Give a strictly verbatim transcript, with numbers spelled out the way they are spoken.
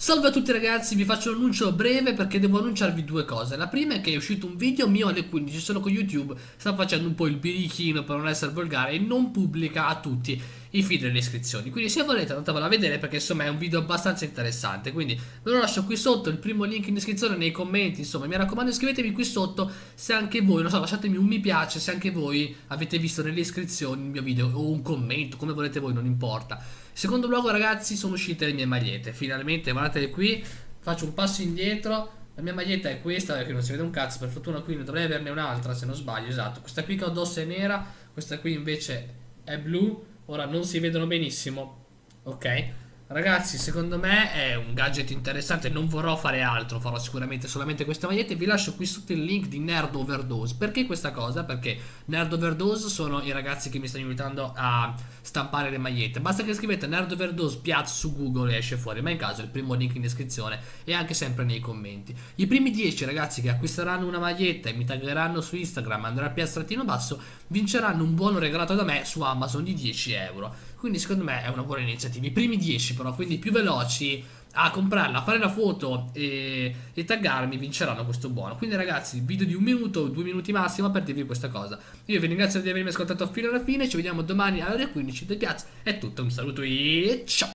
Salve a tutti ragazzi, vi faccio un annuncio breve perché devo annunciarvi due cose. La prima è che è uscito un video mio alle quindici, solo con YouTube sta facendo un po' il birichino per non essere volgare e non pubblica a tutti i feed delle iscrizioni. Quindi se volete andatevelo a vedere perché insomma è un video abbastanza interessante. Quindi ve lo lascio qui sotto, il primo link in descrizione, nei commenti, insomma mi raccomando iscrivetevi qui sotto se anche voi, non so, lasciatemi un mi piace se anche voi avete visto nelle iscrizioni il mio video o un commento, come volete voi, non importa. Secondo luogo ragazzi, sono uscite le mie magliette. Finalmente, guardate qui, faccio un passo indietro. La mia maglietta è questa, perché non si vede un cazzo. Per fortuna qui ne dovrei averne un'altra, se non sbaglio. Esatto, questa qui che ho addosso è nera, questa qui invece è blu. Ora non si vedono benissimo. Ok, ragazzi, secondo me è un gadget interessante. Non vorrò fare altro, farò sicuramente solamente queste magliette. Vi lascio qui sotto il link di Nerd Overdose. Perché questa cosa? Perché Nerd Overdose sono i ragazzi che mi stanno aiutando a stampare le magliette. Basta che scrivete Nerd Overdose Piazza su Google e esce fuori. Ma in caso il primo link in descrizione e anche sempre nei commenti. I primi dieci ragazzi che acquisteranno una maglietta e mi taggeranno su Instagram Andrea Piastrattino Basso vinceranno un buono regalato da me su Amazon di dieci euro. Quindi secondo me è una buona iniziativa. I primi dieci però, quindi più veloci a comprarla, a fare la foto e, e taggarmi, vinceranno questo buono. Quindi ragazzi, video di un minuto, due minuti massimo per dirvi questa cosa. Io vi ringrazio di avermi ascoltato fino alla fine. Ci vediamo domani alle ore quindici. Del piazza è tutto, un saluto e ciao.